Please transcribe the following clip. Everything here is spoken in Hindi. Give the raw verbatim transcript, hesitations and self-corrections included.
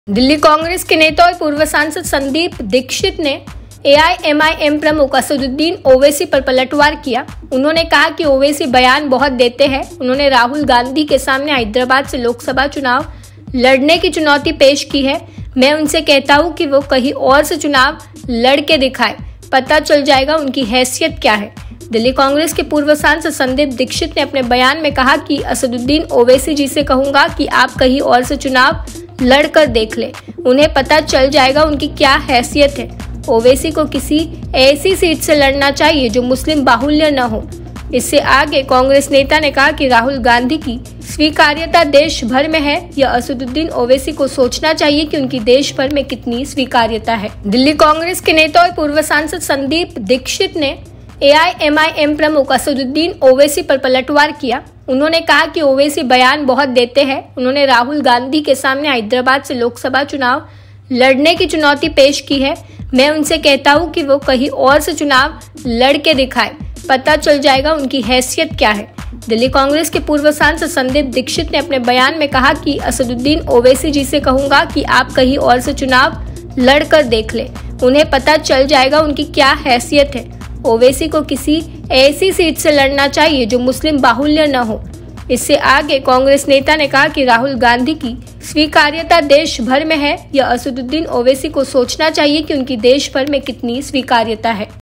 दिल्ली कांग्रेस के नेता और पूर्व सांसद संदीप दीक्षित ने ए आई एम आई एम प्रमुख असदुद्दीन ओवैसी पर पलटवार किया। उन्होंने कहा कि ओवैसी बयान बहुत देते हैं। उन्होंने राहुल गांधी के सामने हैदराबाद से लोकसभा चुनाव लड़ने की चुनौती पेश की है। मैं उनसे कहता हूं कि वो कहीं और से चुनाव लड़ के दिखाए, पता चल जाएगा उनकी हैसियत क्या है। दिल्ली कांग्रेस के पूर्व सांसद संदीप दीक्षित ने अपने बयान में कहा कि असदुद्दीन ओवैसी जी से कहूंगा कि आप कहीं और से चुनाव लड़कर देख ले, उन्हें पता चल जाएगा उनकी क्या हैसियत है। ओवैसी को किसी ऐसी सीट से लड़ना चाहिए जो मुस्लिम बाहुल्य न हो। इससे आगे कांग्रेस नेता ने कहा कि राहुल गांधी की स्वीकार्यता देश भर में है, यह असदुद्दीन ओवैसी को सोचना चाहिए कि उनकी देश भर में कितनी स्वीकार्यता है। दिल्ली कांग्रेस के नेता और पूर्व सांसद संदीप दीक्षित ने ए आई एम आई एम प्रमुख असदुद्दीन ओवैसी पर पलटवार किया। उन्होंने कहा कि ओवैसी बयान बहुत देते हैं। उन्होंने राहुल गांधी के सामने हैदराबाद से लोकसभा चुनाव लड़ने की चुनौती पेश की है। मैं उनसे कहता हूं कि वो कहीं और से चुनाव लड़ के दिखाए, पता चल जाएगा उनकी हैसियत क्या है। दिल्ली कांग्रेस के पूर्व सांसद संदीप दीक्षित ने अपने बयान में कहा कि असदुद्दीन ओवैसी जी से कहूंगा कि आप कहीं और से चुनाव लड़कर देख ले, उन्हें पता चल जाएगा उनकी क्या हैसियत है। ओवैसी को किसी ऐसी सीट से लड़ना चाहिए जो मुस्लिम बाहुल्य न हो। इससे आगे कांग्रेस नेता ने कहा कि राहुल गांधी की स्वीकार्यता देश भर में है, यह असदुद्दीन ओवैसी को सोचना चाहिए कि उनकी देश भर में कितनी स्वीकार्यता है।